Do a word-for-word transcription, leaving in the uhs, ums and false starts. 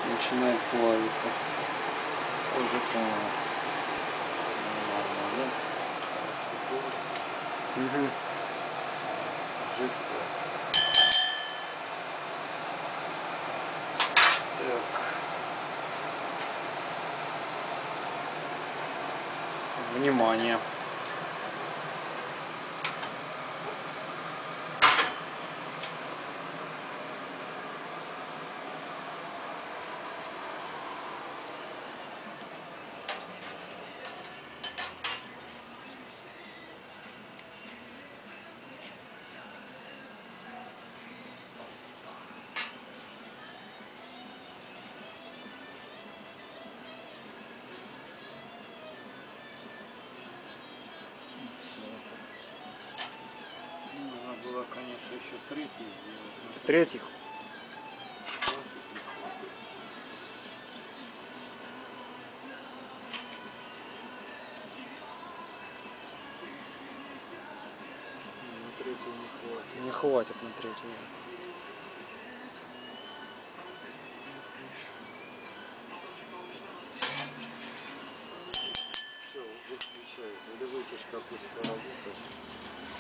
начинает плавиться. Уже понял. Ладно, да? Угу. Жидкая. Так. Внимание. Нужно было, конечно, еще третий сделать. Третьих? На третий не хватит. Не хватит на третий. Все, выключай. Или вытяжка пусть поработает.